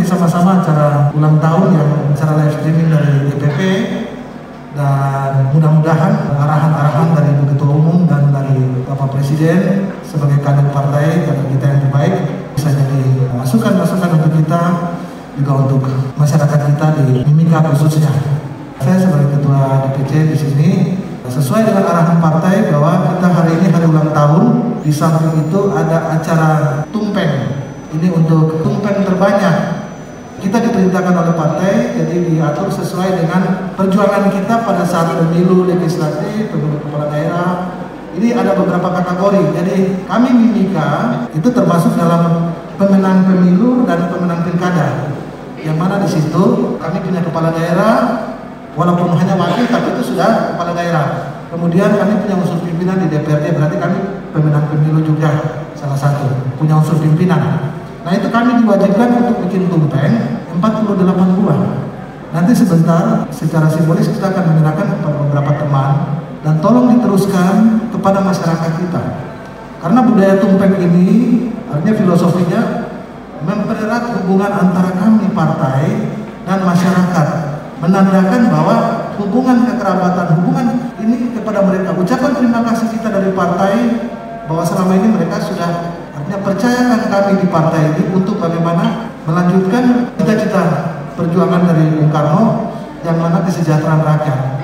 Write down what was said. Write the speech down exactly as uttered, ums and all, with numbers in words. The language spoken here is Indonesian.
sama-sama acara ulang tahun yang secara live streaming dari D P P, dan mudah-mudahan arahan-arahan dari Ibu Ketua Umum dan dari Bapak Presiden sebagai kader partai, kader kita yang terbaik bisa jadi masukan-masukan untuk kita, juga untuk masyarakat kita di Mimika khususnya. Saya sebagai Ketua D P C di sini sesuai dengan arahan partai bahwa kita hari ini hari ulang tahun. Di samping itu ada acara tumpeng. Ini untuk tumpeng terbanyak. Kita diperintahkan oleh partai, jadi diatur sesuai dengan perjuangan kita pada saat pemilu legislatif, pemilu kepala daerah. Ini ada beberapa kategori. Jadi kami Mimika itu termasuk dalam pemenang pemilu dan pemenang pilkada. Yang mana di situ kami punya kepala daerah, walaupun hanya wakil, tapi itu sudah kepala daerah. Kemudian kami punya unsur pimpinan di D P R D, berarti kami pemenang pemilu juga salah satu, punya unsur pimpinan. Nah itu kami diwajibkan untuk bikin tumpeng empat puluh delapan buah. Nanti sebentar secara simbolis kita akan menyerahkan kepada beberapa teman dan tolong diteruskan kepada masyarakat kita. Karena budaya tumpeng ini artinya filosofinya mempererat hubungan antara kami partai dan masyarakat, menandakan bahwa hubungan kekerabatan, hubungan ini kepada mereka. Ucapan terima kasih kita dari partai bahwa selama ini mereka sudah artinya percayakan kami di partai ini untuk bagaimana melanjutkan cita-cita perjuangan dari Bung Karno yang mana kesejahteraan rakyat.